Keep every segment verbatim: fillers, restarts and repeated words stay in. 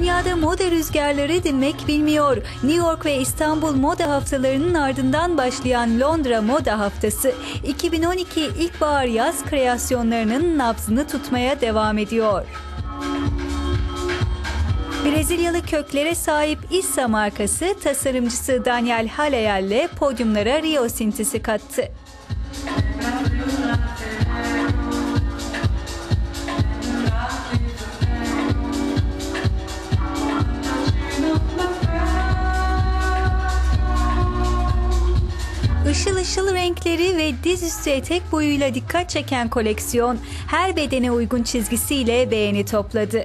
Dünyada moda rüzgarları dinmek bilmiyor. New York ve İstanbul moda haftalarının ardından başlayan Londra Moda Haftası, iki bin on iki ilkbahar yaz kreasyonlarının nabzını tutmaya devam ediyor. Brezilyalı köklere sahip Issa markası tasarımcısı Daniel Haleyal'le podyumlara Rio sintisi kattı. Işıl ışıl renkleri ve dizüstü etek boyuyla dikkat çeken koleksiyon, her bedene uygun çizgisiyle beğeni topladı.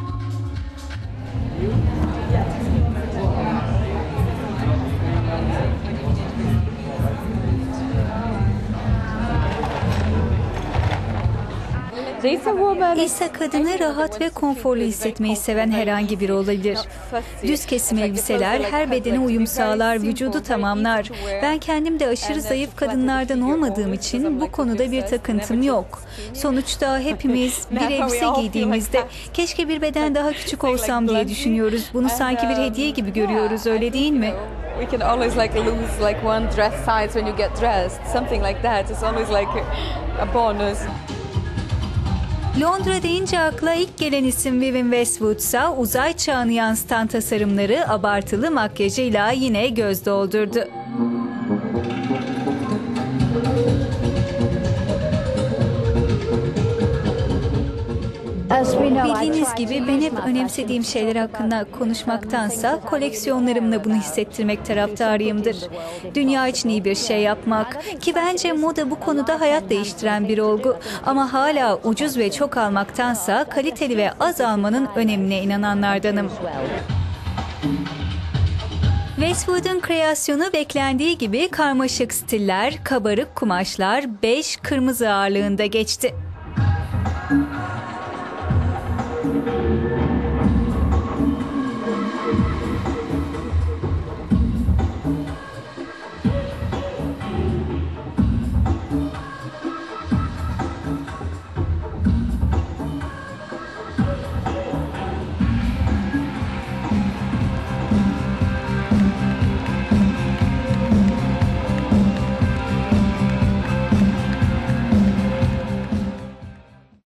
İsa kadını rahat ve konforlu hissetmeyi seven herhangi biri olabilir. Düz kesim elbiseler her bedene uyum sağlar, vücudu tamamlar. Ben kendim de aşırı zayıf kadınlardan olmadığım için bu konuda bir takıntım yok. Sonuçta hepimiz bir elbise giydiğimizde keşke bir beden daha küçük olsam diye düşünüyoruz. Bunu sanki bir hediye gibi görüyoruz, öyle değil mi? We can always like lose like one dress size when you get dressed. Something like that. It's always like a bonus. Londra deyince akla ilk gelen isim Vivienne Westwood'sa uzay çağını yansıtan tasarımları abartılı makyajıyla yine göz doldurdu. Bildiğiniz gibi ben hep önemsediğim şeyler hakkında konuşmaktansa koleksiyonlarımla bunu hissettirmek taraftarıyımdır. Dünya için iyi bir şey yapmak ki bence moda bu konuda hayat değiştiren bir olgu. Ama hala ucuz ve çok almaktansa kaliteli ve az almanın önemine inananlardanım. Westwood'un kreasyonu beklendiği gibi karmaşık stiller, kabarık kumaşlar, bej, kırmızı ağırlığında geçti.